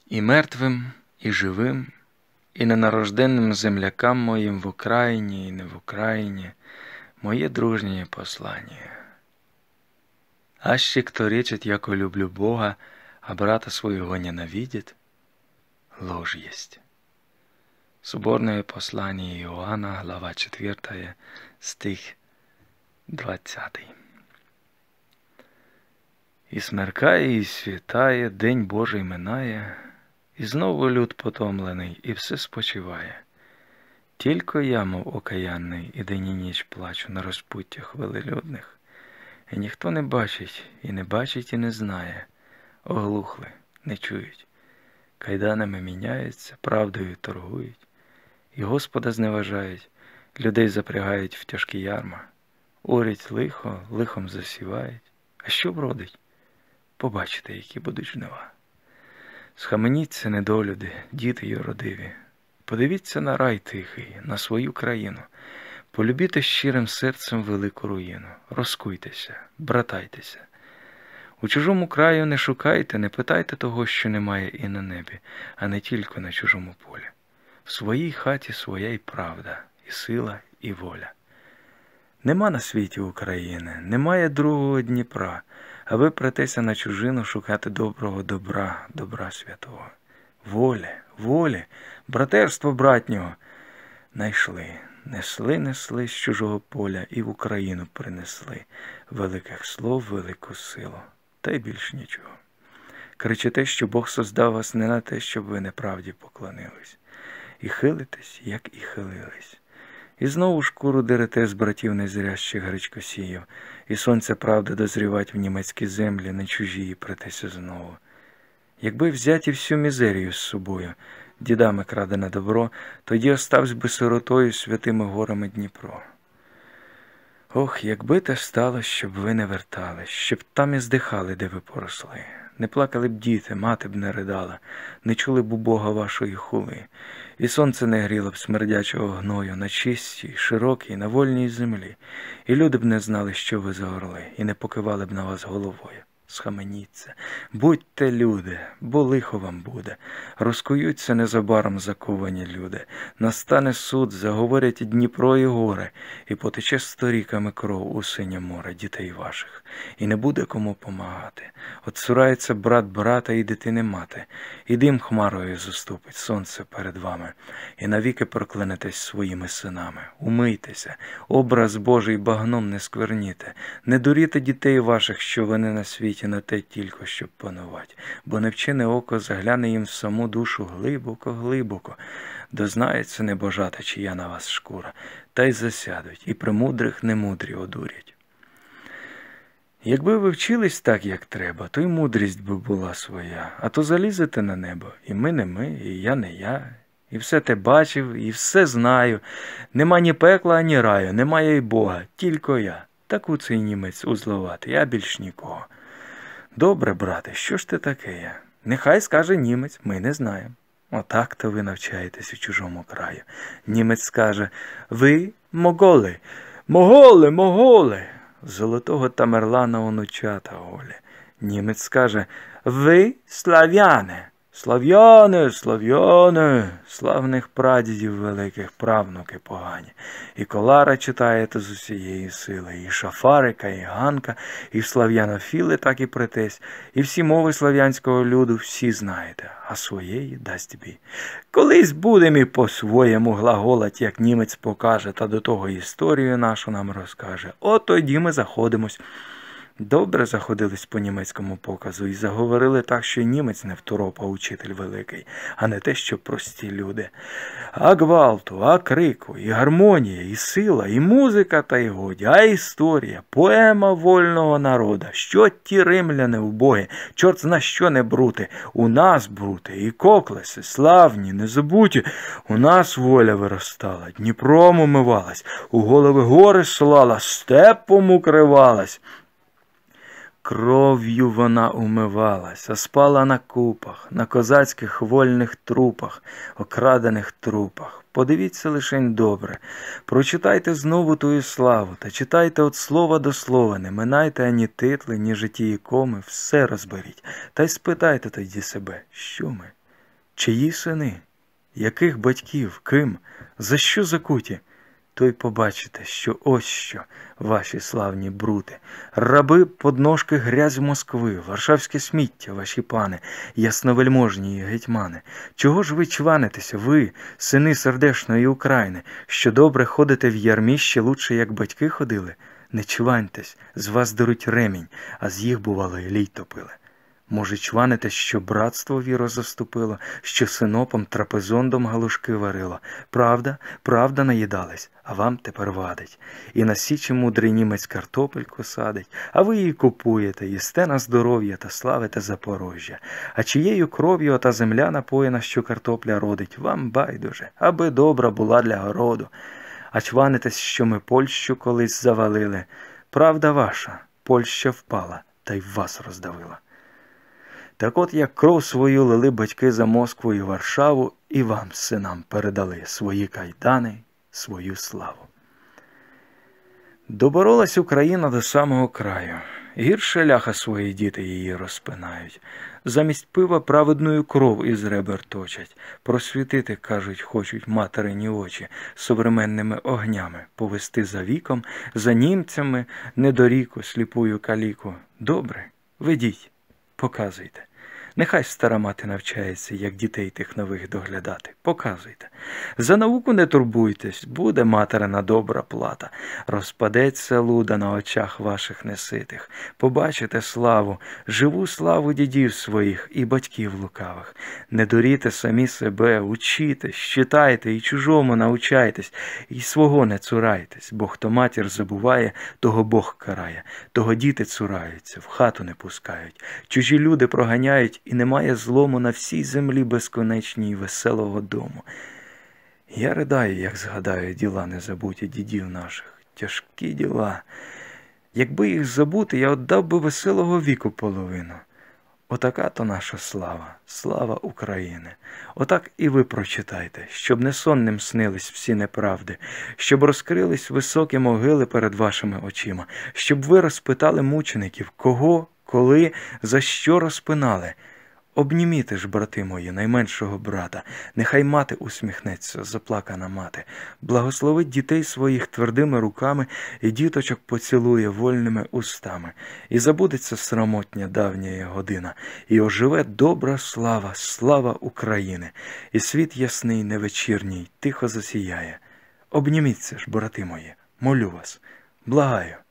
І мертвим, і живим, і ненарожденним землякам моїм в Україні і не в Україні, моє дружнє послання. Аще кто речет, яко люблю Бога, а брата своего ненавидит, ложь есть. Соборное послание Иоанна, глава 4, стих 20. І смеркає, і світає, день Божий минає, і знову люд потомлений, і все спочиває. Тільки я, мов окаянний, і день і ніч плачу на розпуттях велелюдних. І ніхто не бачить, і не знає. Оглухли, не чують. Кайданами міняються, правдою торгують. І Господа зневажають, людей запрягають в тяжкі ярма. Орять лихо, лихом засівають. А що вродить? Побачите, які будуть жнива. Схаменіться, недолюди, діти юродиві. Подивіться на рай тихий, на свою країну. Полюбіте щирим серцем велику руїну. Розкуйтеся, братайтеся. У чужому краю не шукайте, не питайте того, що немає і на небі, а не тільки на чужому полі. В своїй хаті своя й правда, і сила, і воля. Нема на світі України, немає другого Дніпра, а ви претеся на чужину шукати доброго добра, добра святого. Волі, братерство братнього найшли. Несли з чужого поля і в Україну принесли великих слов, велику силу, та й більш нічого. Кричите, що Бог создав вас не на те, щоб ви неправді поклонились, і хилитесь, як і хилились. І знову шкуру дерете з братів незрящих гречкосіїв, і сонце правди дозрівать в німецькі землі, на чужі претеся знову. Якби взяти всю мізерію з собою, дідами крадене добро, тоді оставсь би сиротою святими горами Дніпро. Ох, якби те стало, щоб ви не вертались, щоб там і здихали, де ви поросли. Не плакали б діти, мати б не ридала, не чули б у Бога вашої хули, і сонце не гріло б смердячого гною на чистій, широкій, на вольній землі, і люди б не знали, що ви за орли, і не покивали б на вас головою. Схаменіться, будьте люди, бо лихо вам буде. Розкуються незабаром заковані люди. Настане суд, заговорять Дніпро і гори, і потече сторіками кров у синє море дітей ваших. І не буде кому помагати. Отцурається брат брата і дитини мати, і дим хмарою заступить сонце перед вами, і навіки проклянетесь своїми синами. Умийтеся, образ Божий багном не скверніте, не дуріте дітей ваших, що вони на світі на те тільки, щоб панувати, бо невчене око загляне їм в саму душу глибоко, дознається небожата, чия на вас шкура, та й засядуть, і премудрих немудрі одурять. Якби ви вчились так, як треба, то й мудрість би була своя, а то залізете на небо, і ми не ми, і я не я, і все те бачив, і все знаю, нема ні пекла, ані раю, немає й Бога, тільки я. Таку цей німець узловатий, а більш нікого. Добре, брате, що ж ти таке є? Нехай скаже німець, ми не знаємо. Отак-то ви навчаєтесь у чужому краю. Німець скаже, ви моголи, моголи, золотого Тамерлана онучата голі. Німець скаже, ви слав'яни, слав'яни, славних прадідів великих правнуки погані. І Колара читаєте з усієї сили, і Шафарика, і Ганка, і слав'янофіли так і претесь, і всі мови слав'янського люду всі знаєте, а своєї дасть бій. Колись будем і по-своєму глаголать, як німець покаже, та до того історію нашу нам розкаже. От тоді ми заходимось. Добре заходились по німецькому показу і заговорили так, що й німець не второпа учитель великий, а не те, що прості люди. А гвалту, а крику, і гармонія, і сила, і музика, та й годі, а історія, поема вольного народа, що ті римляни убогі, чорт зна що не брути, у нас брути, і коклеси, славні, незабуті, у нас воля виростала, Дніпром умивалась, у голови гори слала, степом укривалась. Кров'ю вона умивалась, а спала на купах, на козацьких вольних трупах, окрадених трупах. Подивіться лишень добре, прочитайте знову тую славу, та читайте від слова до слова, не минайте ані титли, ні житії коми, все розберіть. Та й спитайте тоді себе, що ми? Чиї сини? Яких батьків? Ким? За що закуті? То й побачите, що ось що, ваші славні брути, раби подножки грязь Москви, варшавське сміття, ваші пани, ясновельможні і гетьмани. Чого ж ви чванитеся, ви, сини сердешної України, що добре ходите в ярмі ще лучше, як батьки ходили? Не чваньтесь, з вас деруть ремінь, а з їх, бувало, і лій топили. Може, чванитесь, що братство віро заступило, що синопом трапезондом галушки варило. Правда, правда наїдались, а вам тепер вадить. І на січі мудрий німець картопельку садить, а ви її купуєте, їсте на здоров'я та славите Запорожжя. А чиєю кров'ю ота земля напоєна, що картопля родить, вам байдуже, аби добра була для городу. А чванитесь, що ми Польщу колись завалили. Правда ваша, Польща впала, та й вас роздавила. Так от, як кров свою лили батьки за Москву і Варшаву, і вам, синам, передали свої кайдани, свою славу. Доборолась Україна до самого краю. Гірше ляха свої діти її розпинають. Замість пива праведною кров із ребер точать. Просвітити, кажуть, хочуть материні очі современними огнями, повести за віком, за німцями, недоріку, сліпую каліку. Добре, ведіть, показуйте. Нехай стара мати навчається, як дітей тих нових доглядати. Показуйте. За науку не турбуйтесь, буде материна добра плата. Розпадеться луда на очах ваших неситих. Побачите славу, живу славу дідів своїх і батьків лукавих. Не дуріте самі себе, учітесь, читайте і чужому научайтесь, і свого не цурайтесь, бо хто матір забуває, того Бог карає, того діти цураються, в хату не пускають. Чужі люди проганяють, і немає злому на всій землі безконечній веселого дому. Я ридаю, як згадаю діла незабуті дідів наших. Тяжкі діла. Якби їх забути, я отдав би веселого віку половину. Отака то наша слава, слава України. Отак і ви прочитайте, щоб не сонним снились всі неправди, щоб розкрились високі могили перед вашими очима, щоб ви розпитали мучеників, кого, коли, за що розпинали. Обніміте ж, брати мої, найменшого брата, нехай мати усміхнеться, заплакана мати, благословить дітей своїх твердими руками і діточок поцілує вольними устами. І забудеться срамотня давня година, і оживе добра слава, слава України, і світ ясний невечірній тихо засіяє. Обніміться ж, брати мої, молю вас, благаю.